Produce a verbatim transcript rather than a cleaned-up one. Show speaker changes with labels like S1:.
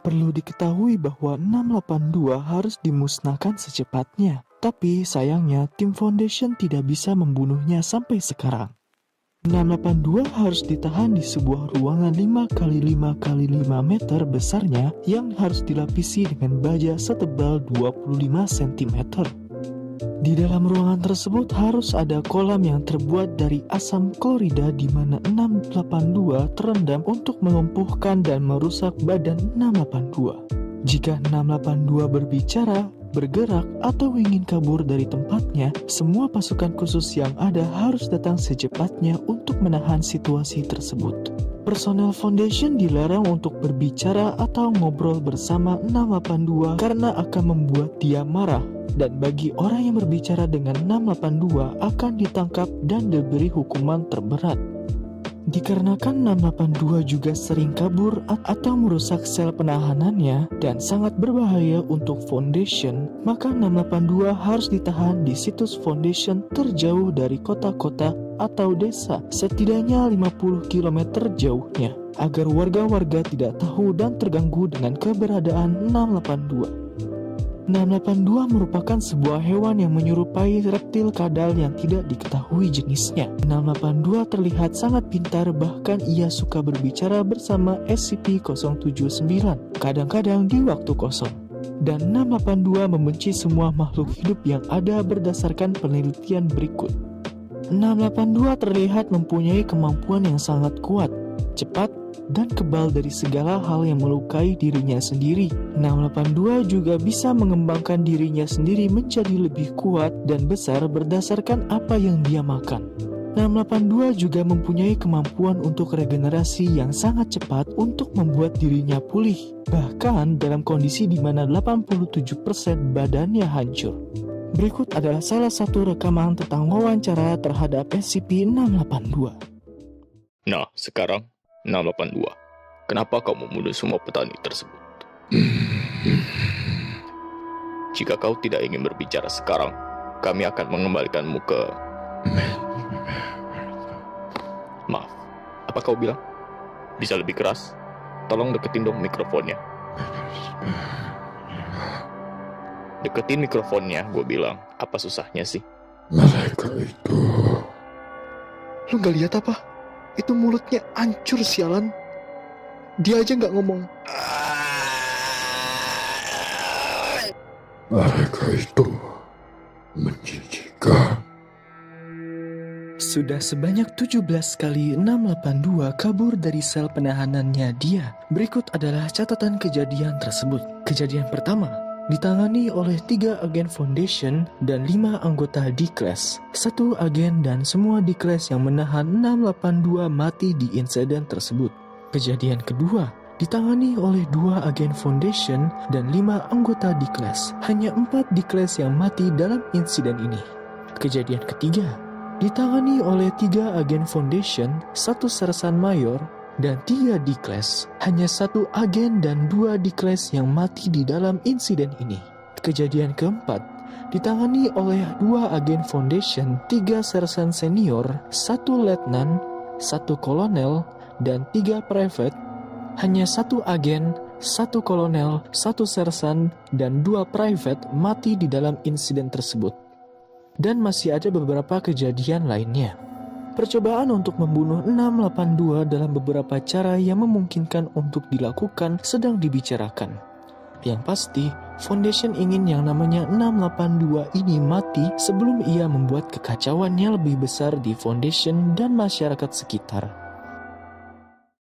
S1: Perlu diketahui bahwa enam delapan dua harus dimusnahkan secepatnya. Tapi sayangnya tim Foundation tidak bisa membunuhnya sampai sekarang. enam delapan dua harus ditahan di sebuah ruangan lima kali lima kali lima meter besarnya yang harus dilapisi dengan baja setebal dua puluh lima sentimeter. Di dalam ruangan tersebut harus ada kolam yang terbuat dari asam klorida di mana enam delapan dua terendam untuk melumpuhkan dan merusak badan enam delapan dua. Jika enam delapan dua berbicara, bergerak, atau ingin kabur dari tempatnya, semua pasukan khusus yang ada harus datang secepatnya untuk menahan situasi tersebut. Personel Foundation dilarang untuk berbicara atau ngobrol bersama enam delapan dua karena akan membuat dia marah. Dan bagi orang yang berbicara dengan enam delapan dua akan ditangkap dan diberi hukuman terberat. Dikarenakan enam delapan dua juga sering kabur atau merusak sel penahanannya dan sangat berbahaya untuk Foundation, maka enam delapan dua harus ditahan di situs Foundation terjauh dari kota-kota atau desa, setidaknya lima puluh kilometer jauhnya, agar warga-warga tidak tahu dan terganggu dengan keberadaan enam delapan dua. enam delapan dua merupakan sebuah hewan yang menyerupai reptil kadal yang tidak diketahui jenisnya. enam delapan dua terlihat sangat pintar, bahkan ia suka berbicara bersama S C P nol tujuh sembilan, kadang-kadang di waktu kosong. Dan enam delapan dua membenci semua makhluk hidup yang ada berdasarkan penelitian berikut. enam delapan dua terlihat mempunyai kemampuan yang sangat kuat, cepat, dan kebal dari segala hal yang melukai dirinya sendiri. enam delapan dua juga bisa mengembangkan dirinya sendiri menjadi lebih kuat dan besar berdasarkan apa yang dia makan. enam delapan dua juga mempunyai kemampuan untuk regenerasi yang sangat cepat untuk membuat dirinya pulih, bahkan dalam kondisi di mana delapan puluh tujuh persen badannya hancur. Berikut adalah salah satu rekaman tentang wawancara terhadap S C P enam delapan dua.
S2: Nah, sekarang enam delapan dua, kenapa kau membunuh semua petani tersebut? Jika kau tidak ingin berbicara sekarang, kami akan mengembalikanmu ke... Maaf, apa kau bilang? Bisa lebih keras? Tolong deketin dong mikrofonnya. Deketin mikrofonnya, gue bilang. Apa susahnya sih?
S3: Mereka itu...
S1: Lu gak lihat apa? Itu mulutnya hancur sialan. Dia aja gak ngomong.
S3: Mereka itu menjijikkan.
S1: Sudah sebanyak tujuh belas kali enam delapan dua kabur dari sel penahanannya dia. Berikut adalah catatan kejadian tersebut. Kejadian pertama ditangani oleh tiga agen Foundation dan lima anggota D-Class. Satu agen dan semua D-Class yang menahan enam delapan dua mati di insiden tersebut. Kejadian kedua ditangani oleh dua agen Foundation dan lima anggota D-Class. Hanya empat D-Class yang mati dalam insiden ini. Kejadian ketiga ditangani oleh tiga agen Foundation, satu sersan mayor, dan tiga D-Class. Hanya satu agen dan dua D-Class yang mati di dalam insiden ini. Kejadian keempat ditangani oleh dua agen Foundation, tiga sersan senior, satu letnan, satu kolonel, dan tiga private. Hanya satu agen, satu kolonel, satu sersan, dan dua private mati di dalam insiden tersebut. Dan masih ada beberapa kejadian lainnya. Percobaan untuk membunuh enam delapan dua dalam beberapa cara yang memungkinkan untuk dilakukan sedang dibicarakan. Yang pasti, Foundation ingin yang namanya enam delapan dua ini mati sebelum ia membuat kekacauan yang lebih besar di Foundation dan masyarakat sekitar.